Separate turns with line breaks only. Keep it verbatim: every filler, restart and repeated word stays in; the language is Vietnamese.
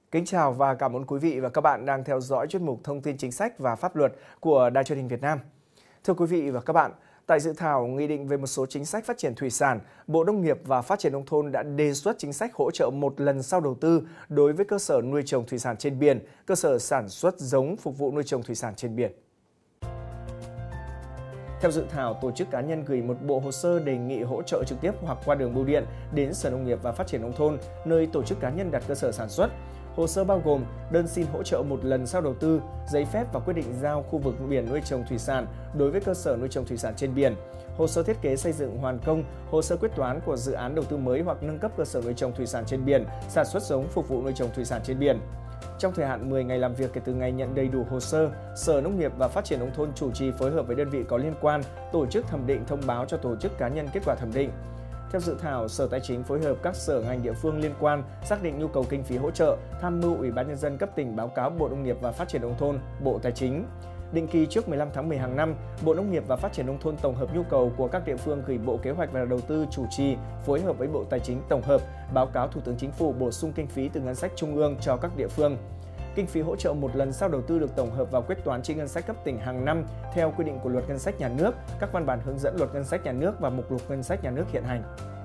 Kính chào và cảm ơn quý vị và các bạn đang theo dõi chuyên mục Thông tin chính sách và pháp luật của Đài Truyền hình Việt Nam. Thưa quý vị và các bạn, tại dự thảo Nghị định về một số chính sách phát triển thủy sản, Bộ Nông nghiệp và Phát triển Nông thôn đã đề xuất chính sách hỗ trợ một lần sau đầu tư đối với cơ sở nuôi trồng thủy sản trên biển, cơ sở sản xuất giống phục vụ nuôi trồng thủy sản trên biển. Theo dự thảo, tổ chức cá nhân gửi một bộ hồ sơ đề nghị hỗ trợ trực tiếp hoặc qua đường bưu điện đến Sở Nông nghiệp và Phát triển Nông thôn, nơi tổ chức cá nhân đặt cơ sở sản xuất. Hồ sơ bao gồm đơn xin hỗ trợ một lần sau đầu tư, giấy phép và quyết định giao khu vực biển nuôi trồng thủy sản đối với cơ sở nuôi trồng thủy sản trên biển, hồ sơ thiết kế xây dựng hoàn công, hồ sơ quyết toán của dự án đầu tư mới hoặc nâng cấp cơ sở nuôi trồng thủy sản trên biển, sản xuất giống phục vụ nuôi trồng thủy sản trên biển. Trong thời hạn mười ngày làm việc kể từ ngày nhận đầy đủ hồ sơ, Sở Nông nghiệp và Phát triển Nông thôn chủ trì phối hợp với đơn vị có liên quan tổ chức thẩm định thông báo cho tổ chức cá nhân kết quả thẩm định. Theo dự thảo, Sở Tài chính phối hợp các sở ngành địa phương liên quan xác định nhu cầu kinh phí hỗ trợ, tham mưu Ủy ban Nhân dân cấp tỉnh báo cáo Bộ Nông nghiệp và Phát triển Nông thôn, Bộ Tài chính. Định kỳ trước mười lăm tháng mười hàng năm, Bộ Nông nghiệp và Phát triển Nông thôn tổng hợp nhu cầu của các địa phương gửi Bộ Kế hoạch và Đầu tư chủ trì, phối hợp với Bộ Tài chính tổng hợp, báo cáo Thủ tướng Chính phủ bổ sung kinh phí từ ngân sách trung ương cho các địa phương. Kinh phí hỗ trợ một lần sau đầu tư được tổng hợp vào quyết toán chi ngân sách cấp tỉnh hàng năm theo quy định của Luật Ngân sách Nhà nước, các văn bản hướng dẫn Luật Ngân sách Nhà nước và mục lục Ngân sách Nhà nước hiện hành.